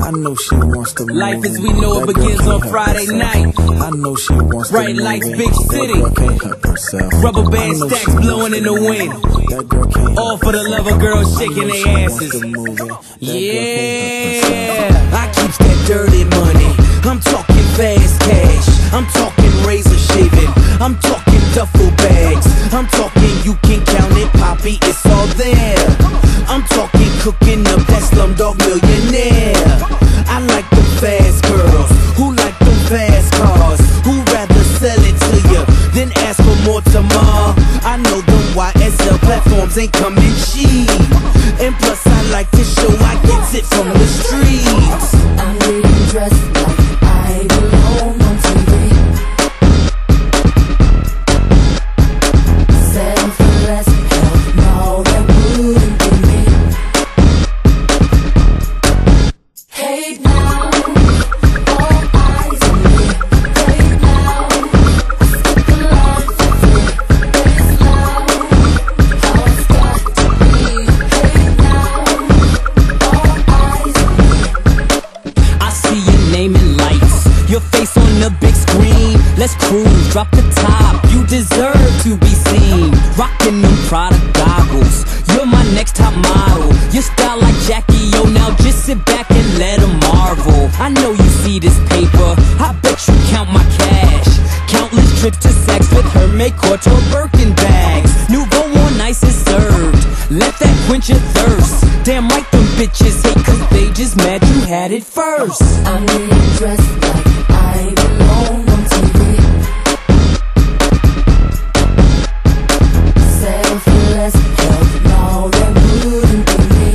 I know she wants to move. Life as we know it begins on Friday night. I know she wants to Bright move. lights, big city. That girl can't help herself. Rubber band stacks blowing in the wind. That girl can't All for the love of girls shaking their asses. Yeah, I keeps that dirty money. I'm talking fast cash. I'm talking razor shaving. I'm talking duffel bags. I'm talking you can count it, papi, it's all there. I'm talking cooking up that slumdog millionaire. I like the fast girls who like them fast cars, who rather sell it to you than ask for more tomorrow. I know them YSL platforms ain't coming cheap, and plus I like to show I get it from the streets. I'm getting dressed like I belong on TV. Settle for less, hell no, that wouldn't be me. Hey now, all eyes on me. Hey now, I skip the line for free. It's loud, how it's got to be. Hey now, all eyes on me. I see your name in lights, your face on the big screen. Let's cruise, drop the top, you deserve to be seen. Rockin' them Prada goggles, you're my next top model. Your style like Jackie, yo, now just sit back and let them marvel. I know you see this paper, I bet you count my cash. Countless trips to sex with Hermès Couture Birkin bags. Nouveau on ice is served, let that quench your thirst. Damn right them bitches hate cause they just mad you had it first. I'm getting dressed like I belong on TV. Settle for less, hell no, that wouldn't be me.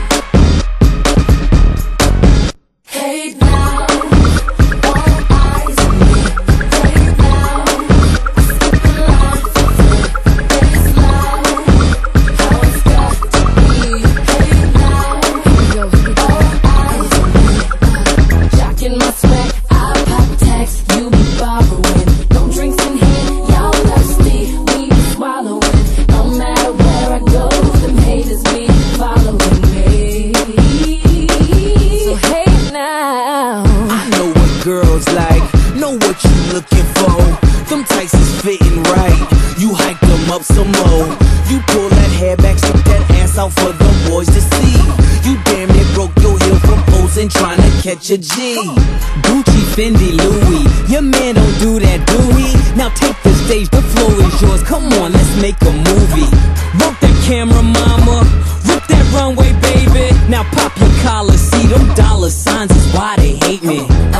Hey now, all eyes on me. Hey now, I skip the line for free. It's loud, how it's got to be. Hey now, all eyes on me. Jockin' my swag, I pop tags, you be borrowing. No drinks in here, y'all thirsty, we be swallowing. No matter where I go, them haters be following me. So hey now, I know what girls like, know what you looking for. Them tights is fitting right, you hike them up some more. You pull that hair back, stick that ass out for the boys to see. You damn near broke your heel from posing, trying to catch a G. Gucci, Fendi, Louis, your man don't do that, do he? Now take the stage, the floor is yours, come on, let's make a movie. Rope that camera, mama, rip that runway, baby. Now pop your collar, see them dollar signs is why they hate me.